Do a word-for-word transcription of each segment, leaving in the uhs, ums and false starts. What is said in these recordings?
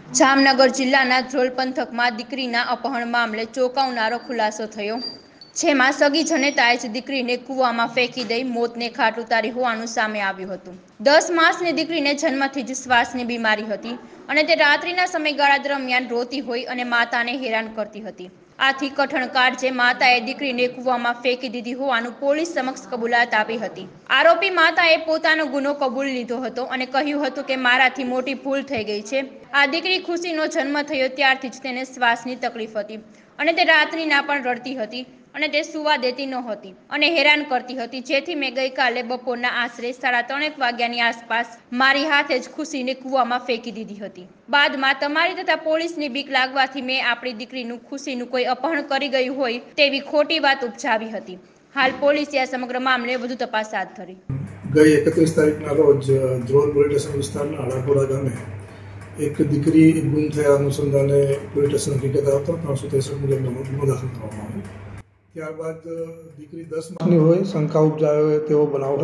જામનગર જિલ્લાના ધ્રોલ પંથકમાં દીકરીના અપહરણ મામલે ચોંકાવનારો ખુલાસો થયો, જેમાં સગી જનેતાએ જ દીકરીને કૂવામાં ફેંકી દઈ મોતને ઘાટ ઉતારી હોવાનું સામે આવ્યું હતું। દસ માસની દીકરીને જન્મથી જ શ્વાસની બીમારી હતી અને તે રાત્રિના સમયગાળા દરમિયાન રોતી હોય અને માતાને હેરાન કરતી હતી। આથી કઠણ કાળજે માતાએ દીકરીને કૂવામાં ફેંકી દીધી હોવાનું પોલીસ સમક્ષ કબૂલાત આપી હતી। આરોપી માતાએ પોતાનો ગુનો કબૂલી લીધો હતો અને કહ્યું હતું કે મારાથી મોટી ભૂલ થઈ ગઈ છે। આ દીકરી ખુશીનો જન્મ થયો ત્યારથી જ તેને શ્વાસની તકલીફ હતી અને તે રાત્રિના પણ રડતી હતી અને તે સુવા દેતી નહોતી અને હેરાન કરતી હતી, જેથી મેં ગઈકાલે બપોરના આશરે સાડા ત્રણેક વાગ્યાની આસપાસ મારી હાથે જ ખુશીને કૂવામાં ફેંકી દીધી હતી। બાદમાં તમારી તથા પોલીસની બીક લાગવાથી મેં આપણી દીકરીનું ખુશીનું કોઈ અપહરણ કરી ગયું હોય તેવી ખોટી વાત ઉપજાવી હતી। હાલ પોલીસે આ સમગ્ર મામલે વધુ તપાસ હાથ ધરી। ગઈ એકત્રીસ તારીખના રોજ ધ્રોલ પોલીસ સ્ટેશન વિસ્તારના અડાપુરા ગામે એક દીકરી ગુમ થયા અનુસંધાને પોલીસ સ્ટેશન હકીકત આવતા ત્રણસો ત્રેસઠ મુજબ ગુનો દાખલ કરવામાં આવ્યો। ત્યારબાદ દીકરી દસ માસની હોય, શંકા ઉપજાવે તેવો બનાવ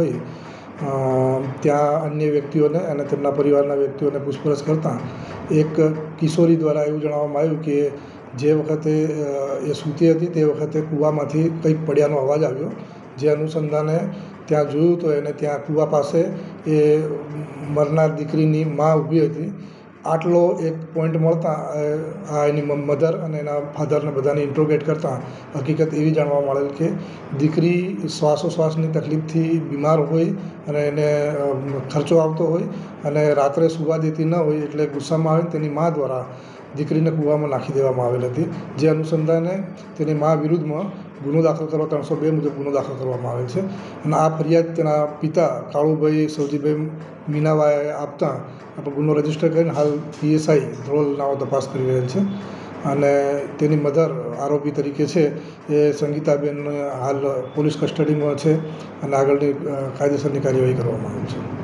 હોય ત્યાં અન્ય વ્યક્તિઓને અને તેમના પરિવારના વ્યક્તિઓને પૂછપરછ કરતાં એક કિશોરી દ્વારા એવું જણાવવામાં આવ્યું કે જે વખતે એ સૂતી હતી તે વખતે કૂવામાંથી કંઈક પડ્યાનો અવાજ આવ્યો, જે અનુસંધાને ત્યાં જોયું તો એને ત્યાં કૂવા પાસે એ મરનાર દીકરીની મા ઊભી હતી। આટલો એક પોઈન્ટ મળતા આ એની મધર અને એના ફાધરને બધાને ઇન્ટ્રોગેટ કરતાં હકીકત એવી જાણવા મળેલ કે દીકરી શ્વાસોશ્વાસની તકલીફથી બીમાર હોય અને એને ખર્ચો આવતો હોય અને રાત્રે સૂવા દેતી ન હોય એટલે ગુસ્સામાં આવીને તેની મા દ્વારા દીકરીને કૂવામાં નાખી દેવામાં આવેલ હતી, જે અનુસંધાને તેની મા વિરુદ્ધમાં ગુનો દાખલ કરવા ત્રણસો બે મુજબ ગુનો દાખલ કરવામાં આવેલ છે અને આ ફરિયાદ તેના પિતા કાળુભાઈ સૌજીભાઈ મીનાવાએ આપતા આપણે ગુનો રજીસ્ટર કરીને હાલ પીએસઆઈ ધ્રોલ નાઓ તપાસ કરી રહેલ છે અને તેની મધર આરોપી તરીકે છે એ સંગીતાબેન હાલ પોલીસ કસ્ટડીમાં છે અને આગળની કાયદેસરની કાર્યવાહી કરવામાં આવી છે।